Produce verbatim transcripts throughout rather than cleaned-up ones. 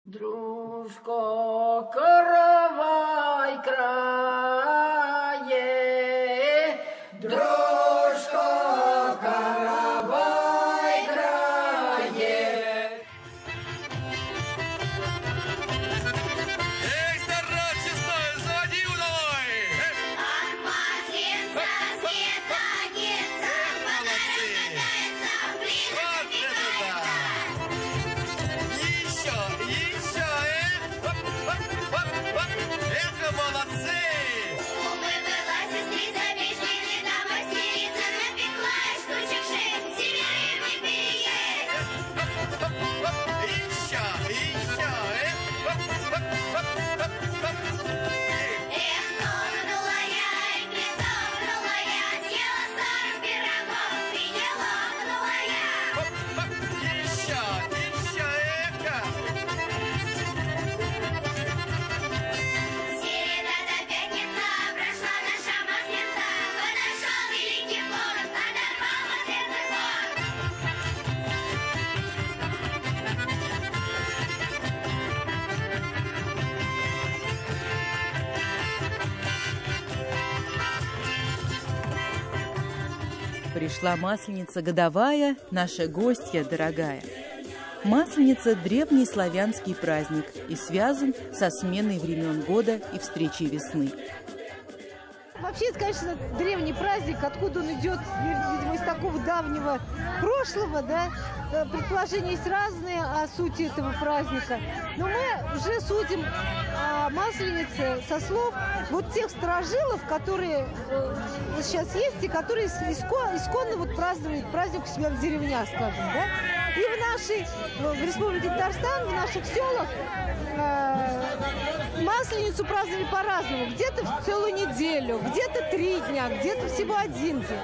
Дружко, каравай крае, дружко, каравай крае. Эй, здоров, честной, заводи удалой! От масленца светанется, фонарь катается, блин, запекается. Еще, еще, эх! Хоп, хоп, хоп, хоп! Эх, вы молодцы! Умывала сестрица, печки там мастерица, напекла штучек шесть, семерыми переесть. Хоп, хоп, еще, еще, эх! Хоп, хоп, хоп, хоп, хоп! Эх, топнула я, и притопнула я, съела сорок пирогов, и не лопнула я. Хоп, хоп, еще, еще, эха! Середа до пятница, прошла наша масленица, подошел великий повар, подорвал масленцев хвост. Пришла Масленица годовая, наша гостья дорогая. Масленица – древний славянский праздник и связан со сменой времен года и встречей весны. Вообще, это, конечно, древний праздник. Откуда он идет, видимо, из такого давнего прошлого, да? Э, Предположения есть разные о сути этого праздника. Но мы уже судим о Масленице со слов вот тех старожилов, которые э, сейчас есть, и которые иско- исконно вот празднуют праздник у себя в деревнях, скажем, да? И в нашей, в Республике Татарстан, в наших селах э, Масленицу праздновали по-разному. Где-то в целую неделю, где-то три дня, где-то всего один день.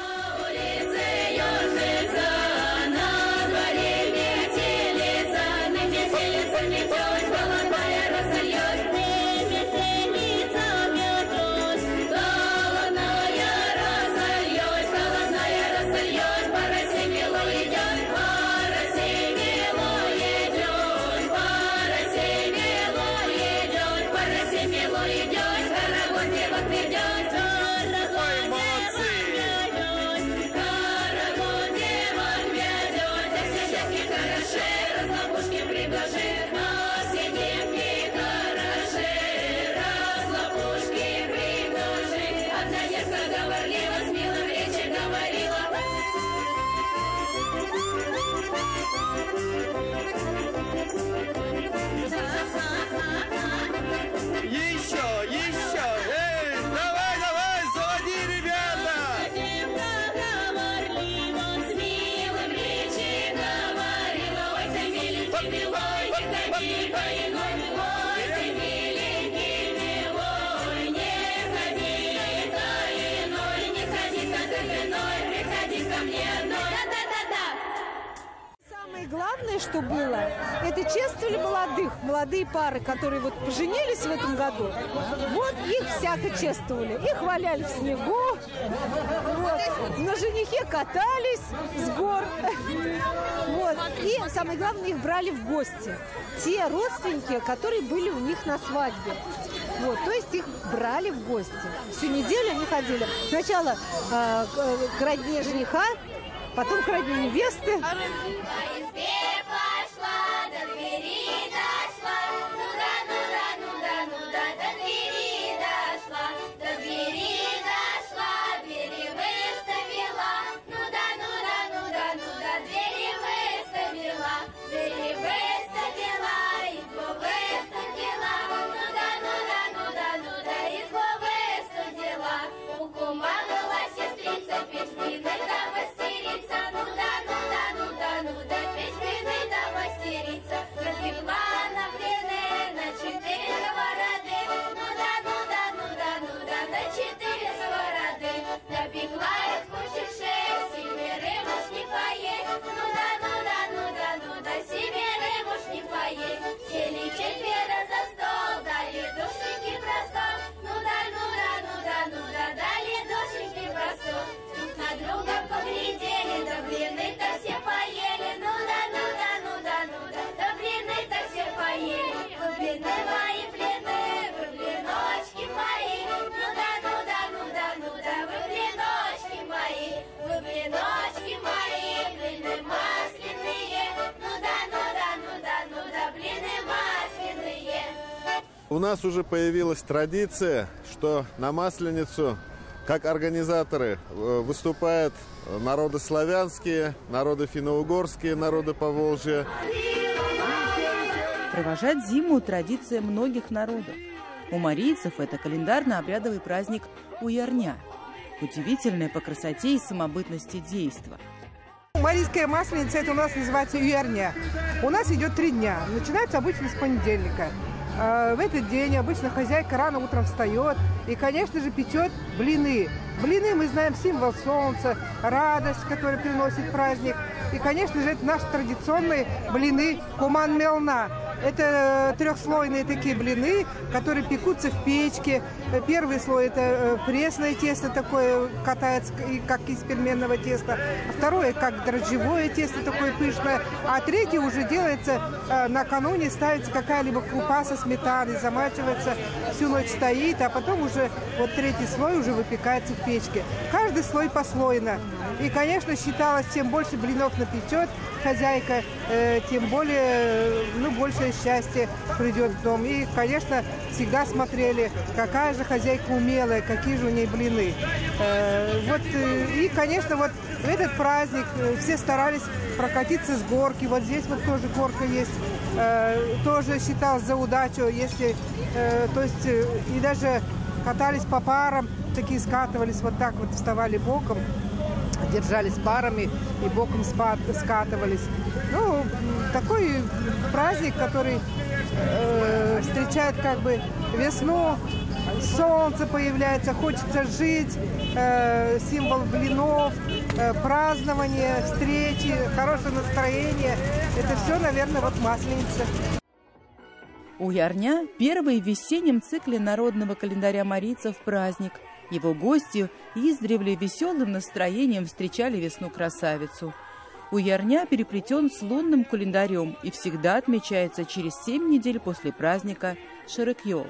Ой, молодцы! Еще, еще! Эй, давай, давай, заводи, ребята! Самое главное, что было, это чествовали молодых, молодые пары, которые вот поженились в этом году. Вот их всяко чествовали. Их валяли в снегу, вот. На женихе катались с гор. Вот. И самое главное, их брали в гости. Те родственники, которые были у них на свадьбе. Вот, то есть их брали в гости. Всю неделю они ходили. Сначала э, к, к родне жениха, потом к родне невесты. По избе пошла, до двери дошла, ну да, ну да, ну да, ну да, до двери дошла, до двери дошла, двери выставила, ну да, ну да, ну да, ну да, двери выставила, двери выставила, избу выставила, ну да, ну да, ну да, ну да, избу выставила, у кума была сестрица, печь блины, да мастерица, ну да, ну да, ну да, ну да. У нас уже появилась традиция, что на Масленицу, как организаторы, выступают народы славянские, народы финно-угорские, народы Поволжья. Провожать зиму – традиция многих народов. У марийцев это календарно-обрядовый праздник Уярня. Удивительное по красоте и самобытности действа. Марийская Масленица, это у нас называется Уярня. У нас идет три дня. Начинается обычно с понедельника. В этот день обычно хозяйка рано утром встает и, конечно же, печет блины. Блины, мы знаем, символ солнца, радость, которая приносит праздник. И, конечно же, это наши традиционные блины куман-мелна. Это трехслойные такие блины, которые пекутся в печке. Первый слой – это пресное тесто такое, катается, как из пельменного теста. Второе – как дрожжевое тесто такое пышное. А третье уже делается накануне, ставится какая-либо крупа со сметаной, замачивается, всю ночь стоит, а потом уже вот третий слой уже выпекается в печке. Каждый слой послойно. И, конечно, считалось, чем больше блинов напечет хозяйка, тем более, ну, большее счастье придет в дом. И, конечно, всегда смотрели, какая же хозяйка умелая, какие же у ней блины. Вот, и, конечно, вот в этот праздник все старались прокатиться с горки. Вот здесь вот тоже горка есть. Тоже считалось за удачу, если, то есть, и даже катались по парам, такие скатывались вот так вот, вставали боком, держались парами и боком скатывались. Ну, такой праздник, который э, встречает как бы весну, солнце появляется, хочется жить, э, символ блинов, э, празднование, встречи, хорошее настроение. Это все, наверное, вот Масленица. Уярня – первый в весеннем цикле народного календаря марийцев праздник. Его гостью издревле веселым настроением встречали весну-красавицу. Уярня переплетен с лунным календарем и всегда отмечается через семь недель после праздника Шерекьол.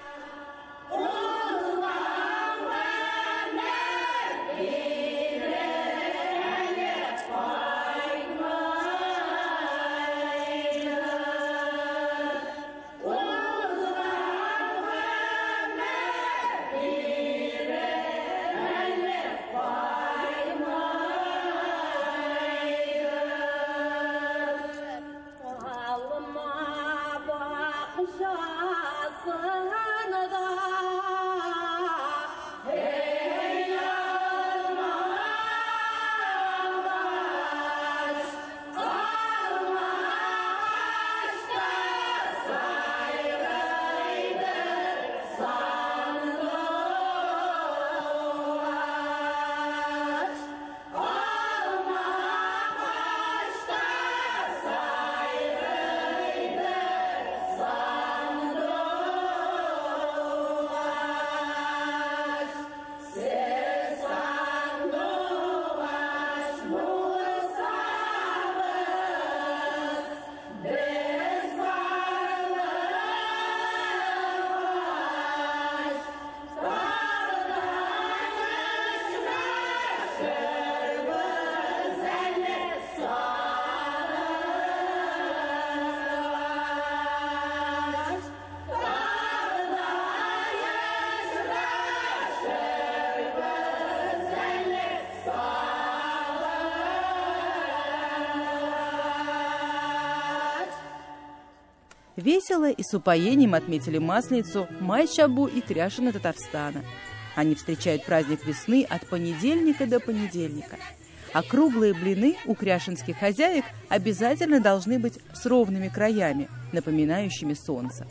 Весело и с упоением отметили Масленицу Майшабу и Кряшины Татарстана. Они встречают праздник весны от понедельника до понедельника. А круглые блины у кряшинских хозяек обязательно должны быть с ровными краями, напоминающими солнце.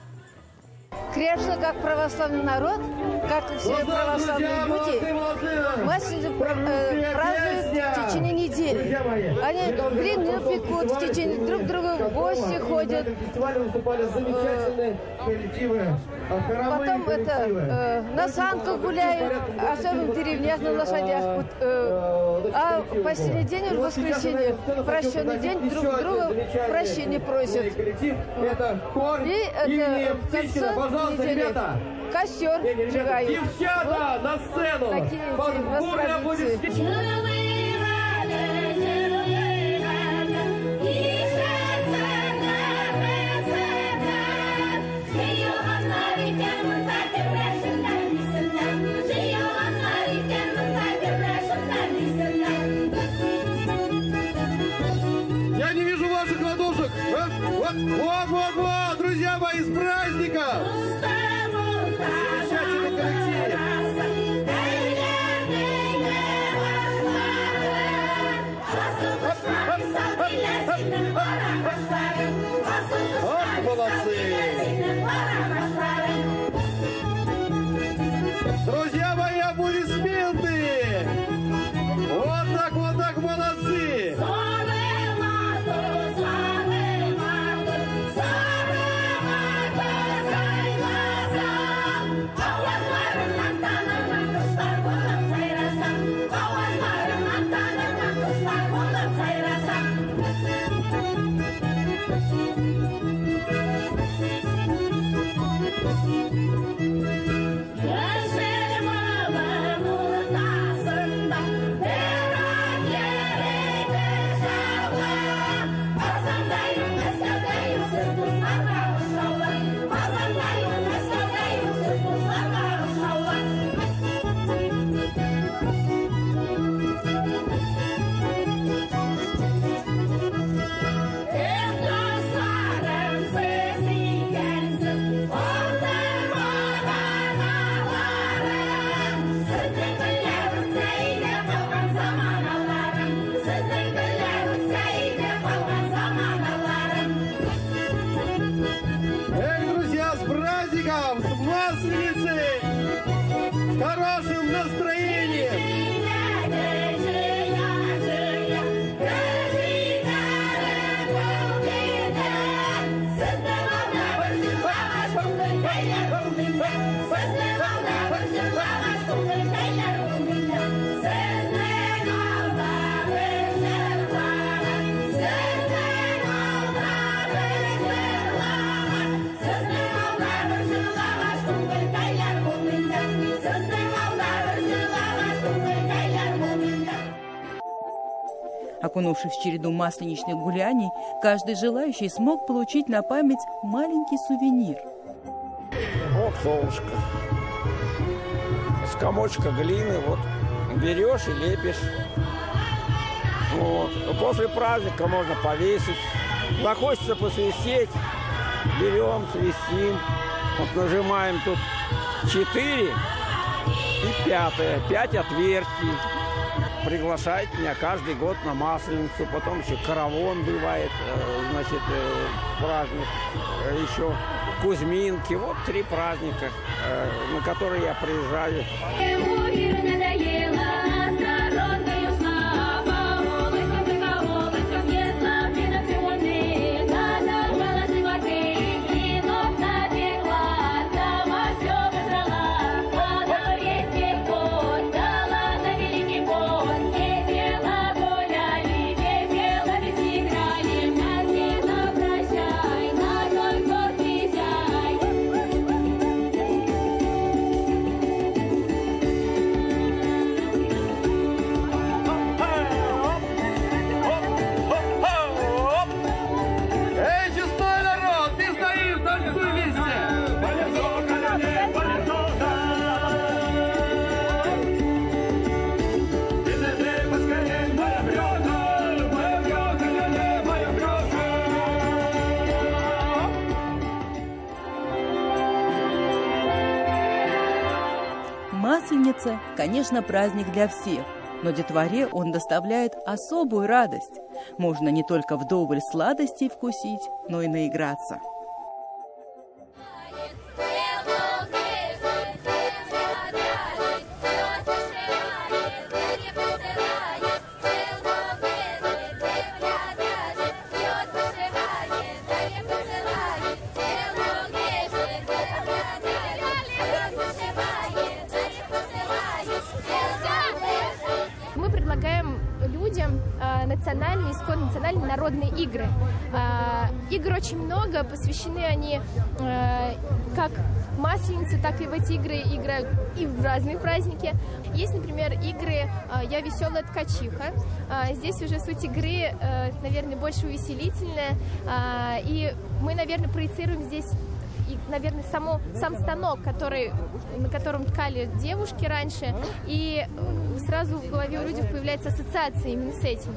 Кряшина, как православный народ, как и все православные люди, Масленицу э, празднуют в течение недели. Они блины пекут, в течение друг друга в гости ходят. Потом это э, на санках гуляют, особенно в деревнях на лошадях. Вот, э, а последний день, в воскресенье, прощенный день, друг друга прощения просят. И это в конце недели костер сжигают. Девчата, вот на сцену! Такие эти у нас традиции. Thank you. Баба из праздников! Замечательный коллектив! Вот молодцы! Друзья мои, аплодисменты! Вот так, вот так, молодцы! Эй, друзья, с праздником, с Масленицей, с хорошим настроением! Окунувшись в череду масленичных гуляний, каждый желающий смог получить на память маленький сувенир. Вот солнышко. С комочка глины вот берешь и лепишь. Вот. После праздника можно повесить. Захочется посвистеть, берем, свистим. Вот нажимаем тут четыре и пятое. Пять отверстий. Приглашает меня каждый год на Масленицу, потом еще каравон бывает, значит, праздник, еще Кузьминки. Вот три праздника, на которые я приезжаю. Масленица, конечно, праздник для всех, но детворе он доставляет особую радость. Можно не только вдоволь сладостей вкусить, но и наиграться. Национальные, исконно национальные народные игры. Игр очень много, посвящены они как Масленице, так и в эти игры играют и в разные праздники. Есть, например, игры «Я веселая ткачиха». Здесь уже суть игры, наверное, больше увеселительная. И мы, наверное, проецируем здесь, и, наверное, само, сам станок, который, на котором ткали девушки раньше. И сразу в голове у людей появляется ассоциация именно с этим.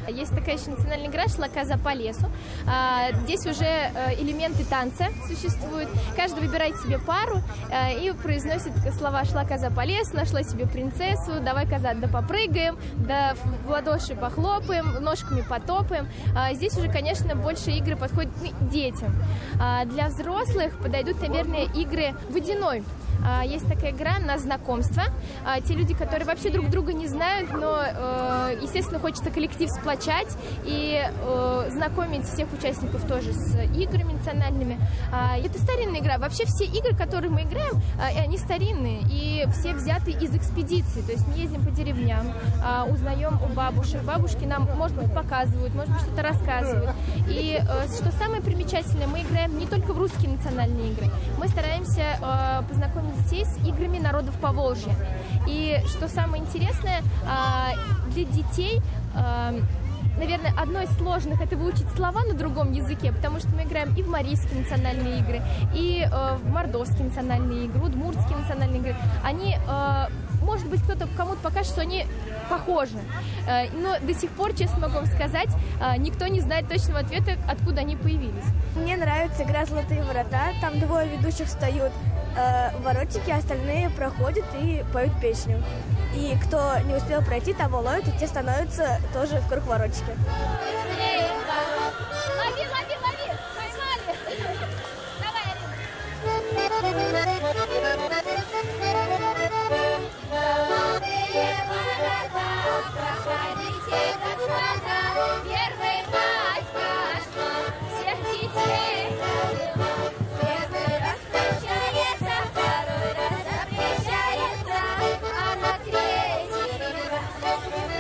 Есть такая еще национальная игра «Шла коза по лесу». Здесь уже элементы танца существуют. Каждый выбирает себе пару и произносит слова «Шла коза по лесу», «Нашла себе принцессу», «Давай, коза, да попрыгаем», «Да в ладоши похлопаем», «Ножками потопаем». Здесь уже, конечно, больше игры подходят детям. Для взрослых подойдут, наверное, игры водяной. Есть такая игра на знакомство. Те люди, которые вообще друг друга не знают, но, естественно, хочется коллектив сплочать и знакомить всех участников тоже с играми национальными. Это старинная игра. Вообще все игры, которые мы играем, они старинные и все взяты из экспедиции. То есть мы ездим по деревням, узнаем у бабушек. Бабушки нам, может быть, показывают, может быть, что-то рассказывают. И что самое примечательное, мы играем не только в русские национальные игры. Мы стараемся познакомить детей с играми народов Поволжья. И что самое интересное, для детей, наверное, одно из сложных — это выучить слова на другом языке, потому что мы играем и в марийские национальные игры, и в мордовские национальные игры, удмуртские национальные игры. Они, может быть, кто-то кому-то покажет, что они похожи, но до сих пор, честно могу вам сказать, никто не знает точного ответа, откуда они появились. Мне нравится игра «Золотые ворота». Там двое ведущих встают э, в воротики, остальные проходят и поют песню. И кто не успел пройти, того ловят, и те становятся тоже в круг воротики. Лови, лови, лови! Поймали! Золотые ворота, проходите, господа, первый мать пошла, всех детей завела. Первый раз кончается, второй раз запрещается, а на третий раз...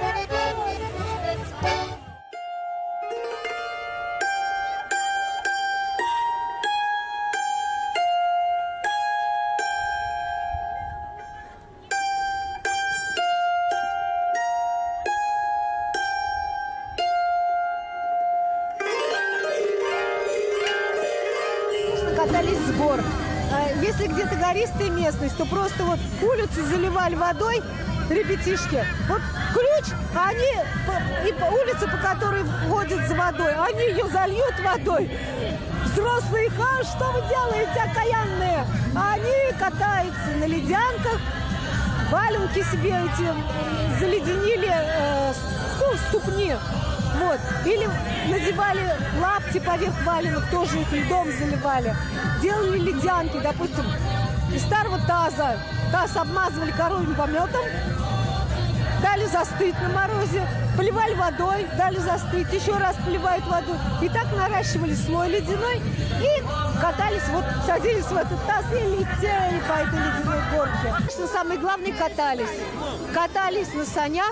Катались с гор. Если где-то гористая местность, то просто вот улицу заливали водой ребятишки. Вот ключ, а они, и по улице, по которой ходят за водой, они ее зальют водой. Взрослые: ха, что вы делаете, окаянные? А они катаются на ледянках, валенки себе эти заледенили, э, ну, ступни. Вот. Или надевали лапти поверх валенок, тоже их льдом заливали. Делали ледянки, допустим, из старого таза. Таз обмазывали коровьим пометом, дали застыть на морозе, поливали водой, дали застыть, еще раз поливают водой. И так наращивали слой ледяной и катались, вот садились в этот таз и летели по этой ледяной горке. Конечно, самое главное, катались. Катались на санях.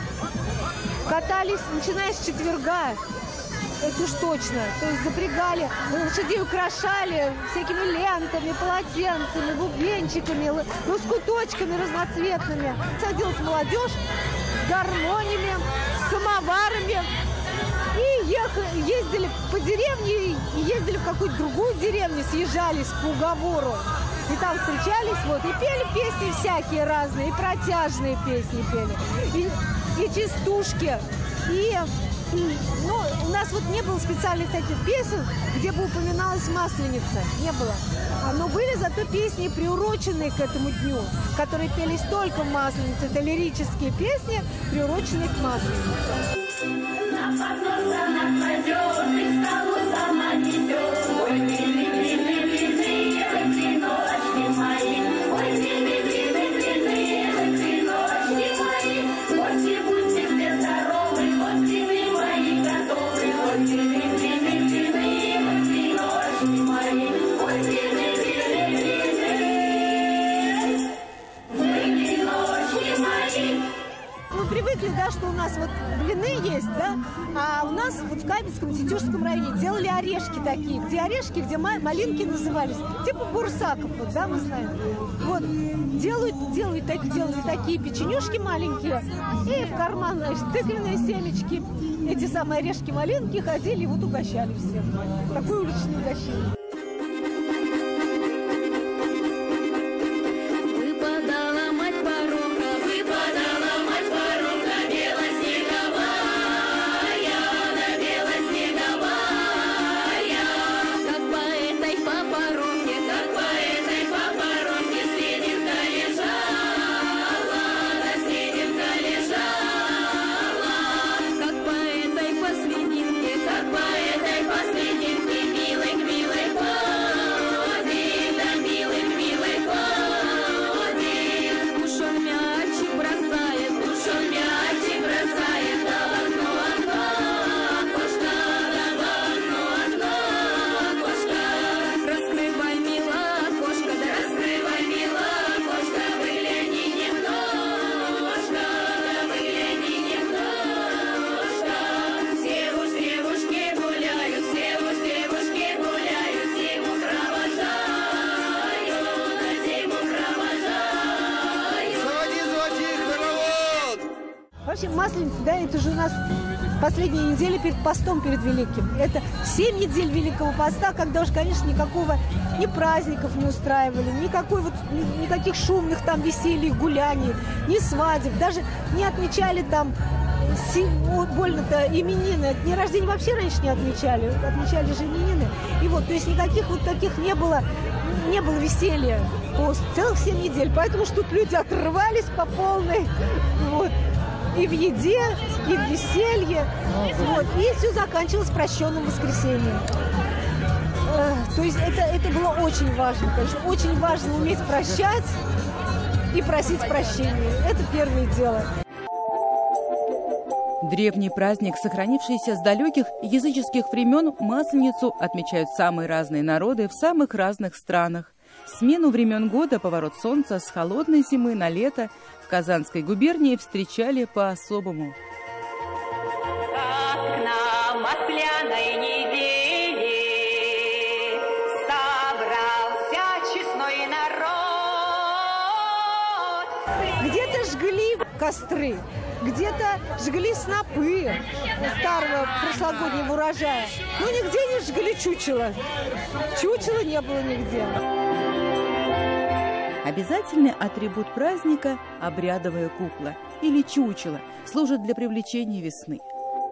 Катались, начиная с четверга, это уж точно. То есть запрягали, лошадей украшали всякими лентами, полотенцами, бубенчиками, лоскуточками разноцветными. Садилась молодежь с гармониями, с самоварами. И ехали, ездили по деревне, и ездили в какую-то другую деревню, съезжались по уговору. И там встречались, вот, и пели песни всякие разные, и протяжные песни пели, и, и частушки. И, ну, у нас вот не было специальных таких песен, где бы упоминалась Масленица, не было. Но были зато песни, приуроченные к этому дню, которые пелись только в Масленице. Это лирические песни, приуроченные к Масленице. Привыкли, да, что у нас вот блины есть, да, а у нас вот в Каменском, Тетюшском районе делали орешки такие, где орешки, где малинки назывались, типа бурсаков, вот, да, мы знаем. Вот, делают, делают, так, делали такие печенюшки маленькие, и в карман, значит, тыквенные семечки, эти самые орешки-малинки ходили и вот угощали всех. Такое уличное угощение. Выпадала мать порога, выпадала мать порога, белоснеговая. вообще Масленица, да, это же у нас последняя неделя перед постом, перед Великим. Это семь недель Великого Поста, когда уж, конечно, никакого ни праздников не устраивали, никакой вот, ни, никаких шумных там веселья, гуляний, ни свадеб, даже не отмечали там больно-то именины. Дни рождения вообще раньше не отмечали, отмечали же именины. И вот, то есть никаких вот таких не было, не было веселья по целых семь недель. Поэтому что тут люди отрывались по полной, вот, и в еде, и в веселье. Вот, и все заканчивалось прощенным воскресеньем. То есть это, это было очень важно, конечно. Очень важно уметь прощать и просить прощения. Это первое дело. Древний праздник, сохранившийся с далеких языческих времен, Масленицу отмечают самые разные народы в самых разных странах. Смену времен года, поворот солнца с холодной зимы на лето в Казанской губернии встречали по-особому. Как на масляной неделе собрался честной народ. Где-то жгли костры, где-то жгли снопы старого прошлогоднего урожая. Но нигде не жгли чучело. Чучела не было нигде. Обязательный атрибут праздника – обрядовая кукла или чучело, служит для привлечения весны.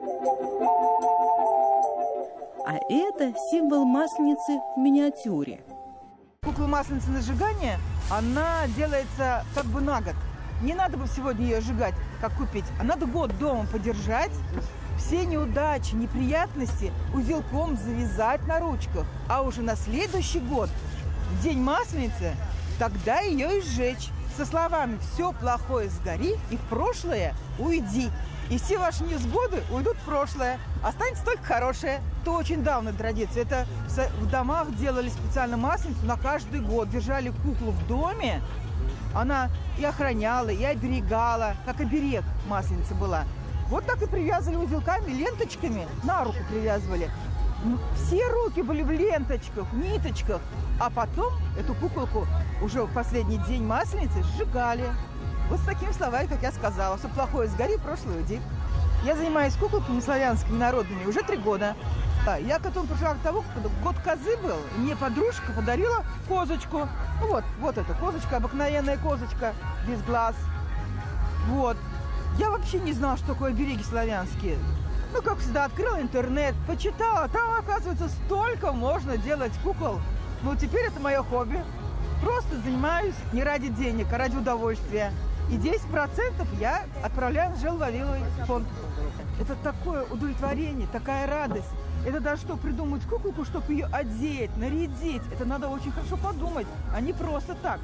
А это символ Масленицы в миниатюре. Кукла Масленицы на сжигание, она делается как бы на год. Не надо бы сегодня ее сжигать, как купить, а надо год дома подержать, все неудачи, неприятности узелком завязать на ручках, а уже на следующий год, в день Масленицы, тогда ее и сжечь. Со словами «все плохое сгори и в прошлое уйди». И все ваши невзгоды уйдут в прошлое, останется только хорошее. Это очень давняя традиция. Это в домах делали специально Масленицу на каждый год. Держали куклу в доме. Она и охраняла, и оберегала, как оберег Масленица была. Вот так и привязывали узелками, ленточками, на руку привязывали. Все руки были в ленточках, в ниточках. А потом эту куколку уже в последний день Масленицы сжигали. Вот с такими словами, как я сказала, все плохое сгори, прошлое уйди. Я занимаюсь куколками славянскими народными уже три года. Я к этому пришла к тому, когда год козы был, мне подружка подарила козочку. Вот, вот эта козочка, обыкновенная козочка, без глаз. Вот. Я вообще не знала, что такое обереги славянские. Ну, как всегда, открыла интернет, почитала. Там, оказывается, столько можно делать кукол. Ну, теперь это мое хобби. Просто занимаюсь не ради денег, а ради удовольствия. И десять процентов я отправляю в Желвавиловый фонд. Это такое удовлетворение, такая радость. Это даже что, придумать куколку, чтобы ее одеть, нарядить. Это надо очень хорошо подумать, а не просто так.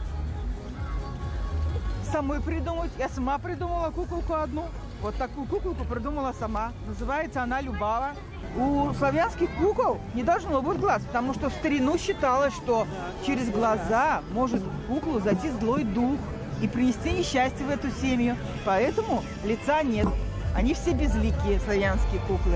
Самой придумать. Я сама придумала куколку одну. Вот такую куколку придумала сама. Называется она Любава. У славянских кукол не должно быть глаз, потому что в старину считалось, что через глаза может в куклу зайти злой дух и принести несчастье в эту семью. Поэтому лица нет. Они все безликие, славянские куклы.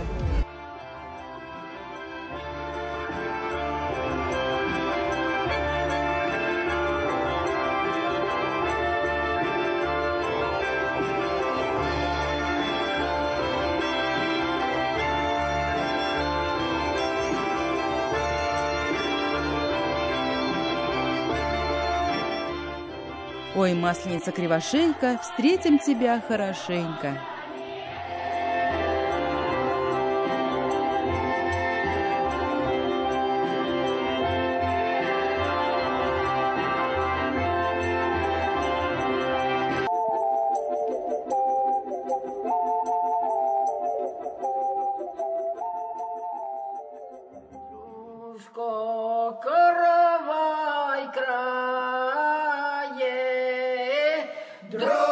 Ой, Масленица кривошейка, встретим тебя хорошенько. Каравай крае,